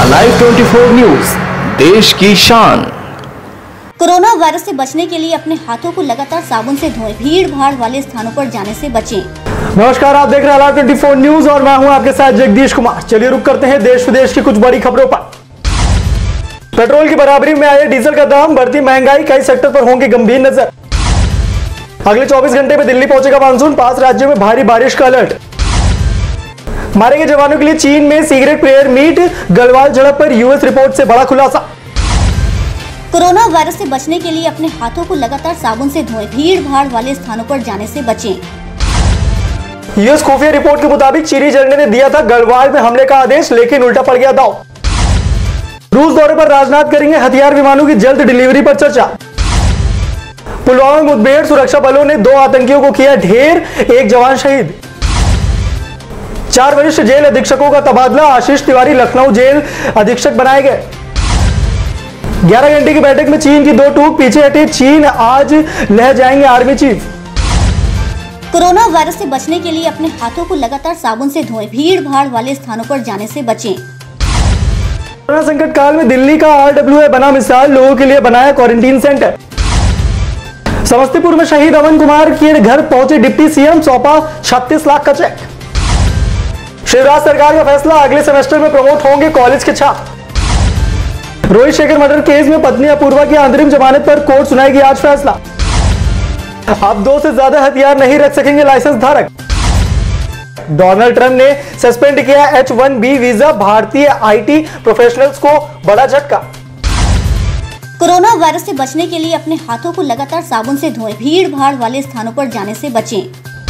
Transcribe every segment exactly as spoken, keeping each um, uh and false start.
Alive चौबीस news, देश की शान। कोरोना वायरस से बचने के लिए अपने हाथों को लगातार साबुन से धोएं। भीड़ भाड़ वाले स्थानों पर जाने से बचें। नमस्कार, आप देख रहे हैं अलाइव चौबीस न्यूज और मैं हूं आपके साथ जगदीश कुमार। चलिए रुक करते हैं देश विदेश की कुछ बड़ी खबरों पर। पेट्रोल की बराबरी में आए डीजल का दाम, बढ़ती महंगाई, कई सेक्टर पर होंगे गंभीर नजर। अगले चौबीस घंटे में दिल्ली पहुंचेगा मानसून, पांच राज्यों में भारी बारिश का अलर्ट। मारे गए जवानों के लिए चीन में सीक्रेट प्रेयर मीट, गलवान झड़प पर यूएस रिपोर्ट से बड़ा खुलासा। कोरोना वायरस से बचने के लिए अपने हाथों को लगातार साबुन से धोएं। भीड़ भाड़ वाले स्थानों पर जाने से बचें। यूएस खुफिया रिपोर्ट के मुताबिक चीनी झरने ने दिया था गढ़वाल में हमले का आदेश, लेकिन उल्टा पड़ गया दांव। रूस दौरे पर राजनाथ करेंगे, हथियार विमानों की जल्द डिलीवरी पर चर्चा। पुलवामा मुठभेड़, सुरक्षा बलों ने दो आतंकियों को किया ढेर, एक जवान शहीद। चार वरिष्ठ जेल अधीक्षकों का तबादला, आशीष तिवारी लखनऊ जेल अधीक्षक बनाए गए। ग्यारह घंटे की बैठक में चीन की दो टूक पीछे हटे चीन, आज लह जाएंगे आर्मी चीफ। कोरोना वायरस से बचने के लिए अपने हाथों को लगातार साबुन से धोएं। भीड़ भाड़ वाले स्थानों पर जाने से बचें। कोरोना संकट काल में दिल्ली का आरडब्ल्यूए बना मिसाल, लोगों के लिए बनाया क्वारंटीन सेंटर। समस्तीपुर में शहीद अमन कुमार के घर पहुंचे डिप्टी सीएम, सौंपा छत्तीस लाख का चेक। शिवराज सरकार का फैसला, अगले सेमेस्टर में प्रमोट होंगे कॉलेज के छात्र। रोहित शेखर मर्डर केस में पत्नी अपूर्वा की अंतरिम जमानत पर कोर्ट सुनाएगी आज फैसला। अब दो से ज्यादा हथियार नहीं रख सकेंगे लाइसेंस धारक। डोनाल्ड ट्रंप ने सस्पेंड किया एच वन बी वीजा, भारतीय आईटी प्रोफेशनल्स को बड़ा झटका। कोरोना वायरस से बचने के लिए अपने हाथों को लगातार साबुन से धोएं। भीड़ भाड़ वाले स्थानों पर जाने से बचें।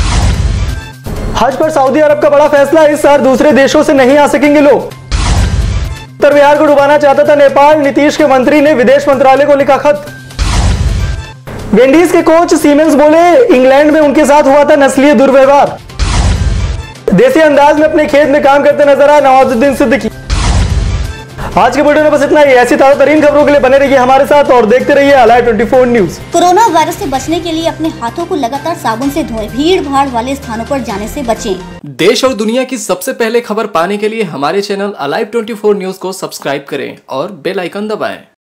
हज पर सऊदी अरब का बड़ा फैसला, इस साल दूसरे देशों से नहीं आ सकेंगे लोग। उत्तर बिहार को डुबाना चाहता था नेपाल, नीतीश के मंत्री ने विदेश मंत्रालय को लिखा खत। विंडीज के कोच सीमेंस बोले, इंग्लैंड में उनके साथ हुआ था नस्लीय दुर्व्यवहार। देसी अंदाज में अपने खेत में काम करते नजर आए नवाजुद्दीन सिद्दीकी। आज के वीडियो में बस इतना ही। ऐसी ताजा तरीन खबरों के लिए बने रहिए हमारे साथ और देखते रहिए अलाइव चौबीस न्यूज। कोरोना वायरस से बचने के लिए अपने हाथों को लगातार साबुन से धोएं। भीड़ भाड़ वाले स्थानों पर जाने से बचें। देश और दुनिया की सबसे पहले खबर पाने के लिए हमारे चैनल अलाइव चौबीस न्यूज को सब्सक्राइब करें और बेल आइकन दबाएं।